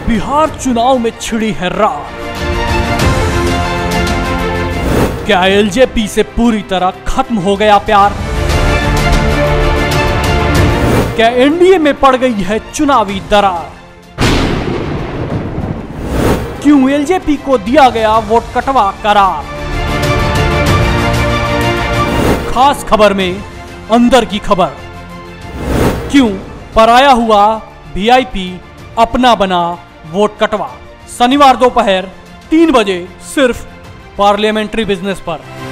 बिहार चुनाव में छिड़ी है रार। क्या एलजेपी से पूरी तरह खत्म हो गया प्यार? क्या एनडीए में पड़ गई है चुनावी दरार? क्यों एलजेपी को दिया गया वोट कटवा करार? खास खबर में अंदर की खबर, क्यों पराया हुआ वीआईपी अपना बना वोट कटवा। शनिवार दोपहर 3 बजे सिर्फ पार्लियामेंट्री बिजनेस पर।